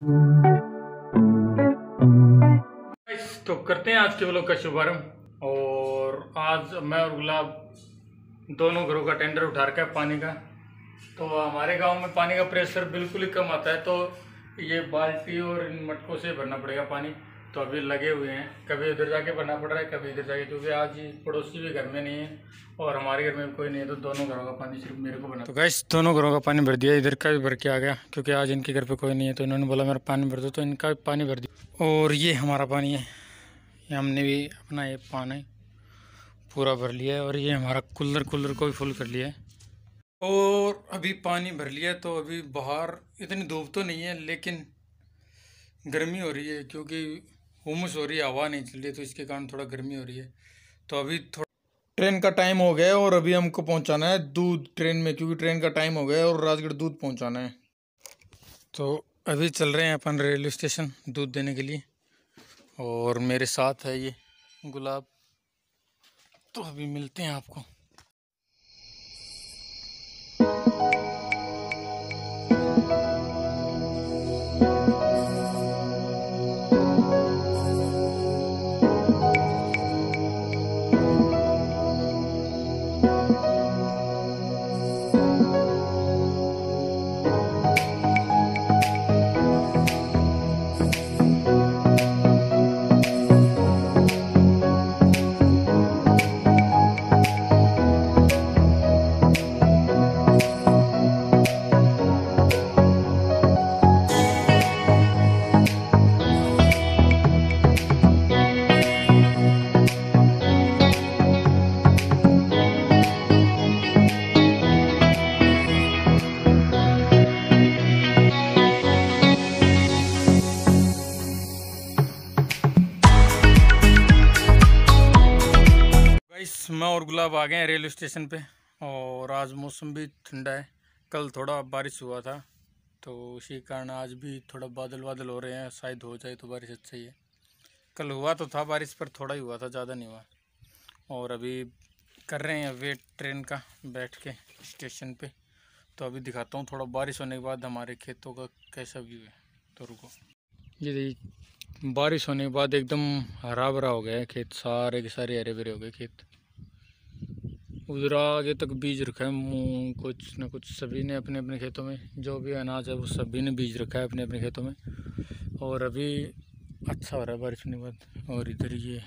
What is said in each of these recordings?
तो करते हैं आज के व्लॉग का शुभारंभ। और आज मैं और गुलाब दोनों घरों का टेंडर उठा रखा है पानी का। तो हमारे गांव में पानी का प्रेशर बिल्कुल ही कम आता है, तो ये बाल्टी और इन मटकों से भरना पड़ेगा पानी। तो अभी लगे हुए हैं, कभी उधर जाके भरना पड़ रहा है, कभी इधर जाके, क्योंकि आज पड़ोसी भी घर में नहीं है और हमारे घर में कोई नहीं है, तो दोनों घरों का पानी सिर्फ मेरे को भरना। तो गैस दोनों घरों का पानी भर दिया, इधर का भी भर के आ गया, क्योंकि आज इनके घर पे कोई नहीं है, तो इन्होंने बोला मेरा पानी भर दो, तो इनका भी पानी भर दिया। और ये हमारा पानी है, ये हमने भी अपना ये पानी पूरा भर लिया है। और ये हमारा कूलर को भी फुल कर लिया है। और अभी पानी भर लिया है, तो अभी बाहर इतनी धूप तो नहीं है, लेकिन गर्मी हो रही है, क्योंकि हुमस हो रही है, हवा नहीं चल रही है, तो इसके कारण थोड़ा गर्मी हो रही है। तो अभी थोड़ा ट्रेन का टाइम हो गया है, और अभी हमको पहुंचाना है दूध ट्रेन में, क्योंकि ट्रेन का टाइम हो गया है और राजगढ़ दूध पहुंचाना है। तो अभी चल रहे हैं अपन रेलवे स्टेशन दूध देने के लिए, और मेरे साथ है ये गुलाब। तो अभी मिलते हैं आपको। मैं और गुलाब आ गए हैं रेलवे स्टेशन पे, और आज मौसम भी ठंडा है। कल थोड़ा बारिश हुआ था, तो उसी कारण आज भी थोड़ा बादल हो रहे हैं, शायद हो जाए तो बारिश अच्छा ही है। कल हुआ तो था बारिश, पर थोड़ा ही हुआ था, ज़्यादा नहीं हुआ। और अभी कर रहे हैं वेट ट्रेन का बैठ के स्टेशन पे। तो अभी दिखाता हूँ थोड़ा बारिश होने के बाद हमारे खेतों का कैसा व्यू है। तो रुको, ये बारिश होने के बाद एकदम हरा भरा हो गया है खेत, सारे के सारे हरे भरे हो गए खेत। उधर आगे तक बीज रखा है, मूंग कुछ न कुछ सभी ने अपने अपने खेतों में, जो भी अनाज है वो सभी ने बीज रखा है अपने अपने खेतों में। और अभी अच्छा हो रहा है बारिश होने के बाद। और इधर ये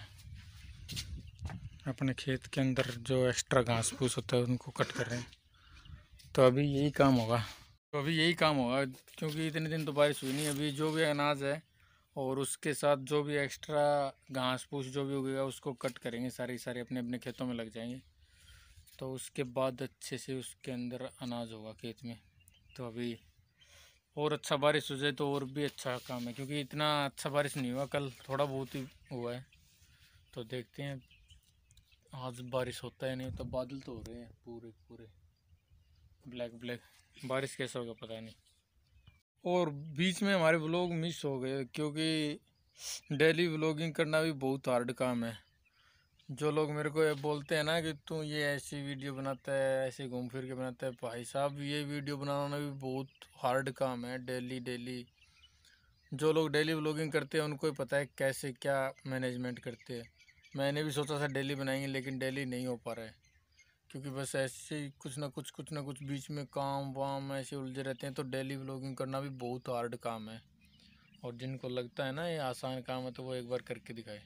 अपने खेत के अंदर जो एक्स्ट्रा घास फूस होता है उनको कट कर रहे हैं। तो अभी यही काम होगा, क्योंकि इतने दिन तो बारिश हुई नहीं। अभी जो भी अनाज है और उसके साथ जो भी एक्स्ट्रा घास फूस जो भी उगेगा उसको कट करेंगे, सारे अपने अपने खेतों में लग जाएंगे। तो उसके बाद अच्छे से उसके अंदर अनाज होगा खेत में। तो अभी और अच्छा बारिश हो जाए तो और भी अच्छा काम है, क्योंकि इतना अच्छा बारिश नहीं हुआ, कल थोड़ा बहुत ही हुआ है। तो देखते हैं आज बारिश होता है नहीं। तो बादल तो हो रहे हैं पूरे ब्लैक। बारिश कैसा होगा पता नहीं। और बीच में हमारे व्लॉग मिस हो गए, क्योंकि डेली व्लॉगिंग करना भी बहुत हार्ड काम है। जो लोग मेरे को ये बोलते हैं ना कि तू ये ऐसी वीडियो बनाता है, ऐसे घूम फिर के बनाता है, भाई साहब ये वीडियो बनाना भी बहुत हार्ड काम है। डेली जो लोग डेली व्लॉगिंग करते हैं उनको ही पता है कैसे क्या मैनेजमेंट करते हैं। मैंने भी सोचा था डेली बनाएंगे, लेकिन डेली नहीं हो पा रहा है, क्योंकि बस ऐसे ही कुछ ना कुछ बीच में काम वाम ऐसे उलझे रहते हैं। तो डेली व्लॉगिंग करना भी बहुत हार्ड काम है, और जिनको लगता है ना ये आसान काम है तो वो एक बार करके दिखाए।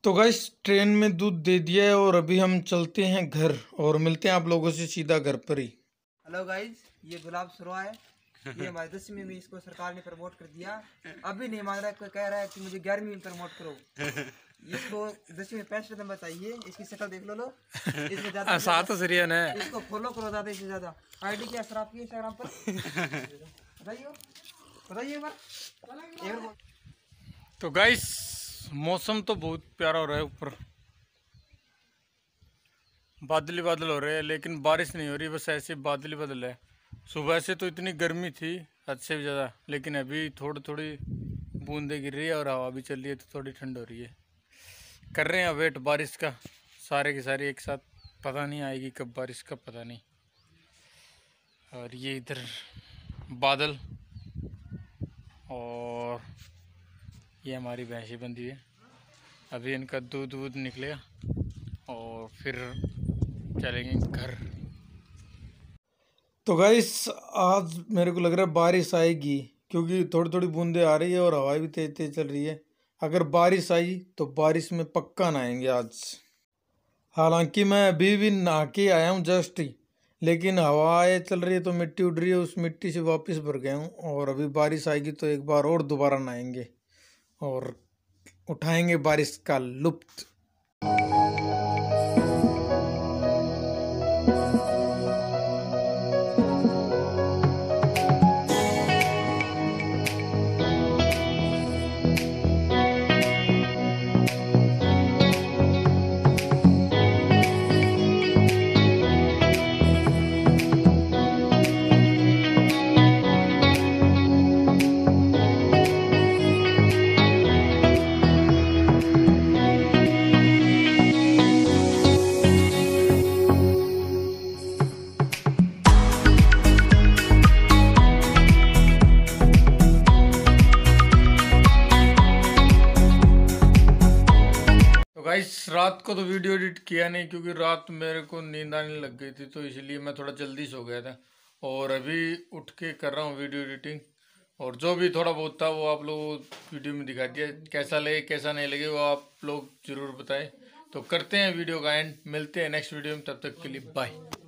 तो गाइस ट्रेन में दूध दे दिया है और अभी हम चलते हैं घर और मिलते हैं आप लोगों से सीधा घर पर ही। हेलो गाइस, ये गुलाब सुरवा है। ये हमारे 10वीं में इसको सरकार ने प्रमोट कर दिया। अभी नहीं मान रहा है, कोई कह रहा है कि मुझे 11वीं में प्रमोट करो। इसको 10वीं में 65 नंबर चाहिए। इसकी शक्ल देख लो। इसमें ज्यादा इसको फॉलो करो ज्यादा से ज्यादा। आईडी क्या सर आपकी इंस्टाग्राम पर? बताइए तो गाइस मौसम तो बहुत प्यारा हो रहा है, ऊपर बादल ही बादल हो रहे हैं लेकिन बारिश नहीं हो रही, बस ऐसे बादल ही बादल है। सुबह से तो इतनी गर्मी थी हद से भी ज़्यादा, लेकिन अभी थोड़ी थोड़ी बूंदें गिर रही है और हवा भी चल रही है तो थोड़ी ठंड हो रही है। कर रहे हैं वेट बारिश का, सारे के सारे एक साथ, पता नहीं आएगी कब बारिश का पता नहीं। और ये इधर बादल और ये हमारी भैंसी बंधी है। अभी इनका दूध वूध निकलेगा और फिर चलेंगे घर। तो गाइस आज मेरे को लग रहा है बारिश आएगी, क्योंकि थोड़ी थोड़ी बूंदें आ रही है और हवा भी तेज तेज चल रही है। अगर बारिश आई तो बारिश में पक्का नहाएंगे आज। हालांकि मैं अभी भी नहा के आया हूँ जस्ट ही, लेकिन हवाएं चल रही है तो मिट्टी उड़ रही है, उस मिट्टी से वापस भर गया हूँ। और अभी बारिश आएगी तो एक बार और दोबारा नहाएंगे और उठाएंगे बारिश का लुत्फ। गाइस रात को तो वीडियो एडिट किया नहीं, क्योंकि रात मेरे को नींद आने लग गई थी, तो इसलिए मैं थोड़ा जल्दी सो गया था। और अभी उठ के कर रहा हूँ वीडियो एडिटिंग, और जो भी थोड़ा बहुत था वो आप लोगों को वीडियो में दिखा दिया। कैसा लगे कैसा नहीं लगे वो आप लोग ज़रूर बताएं। तो करते हैं वीडियो का एंड, मिलते हैं नेक्स्ट वीडियो में, तब तक के लिए बाय।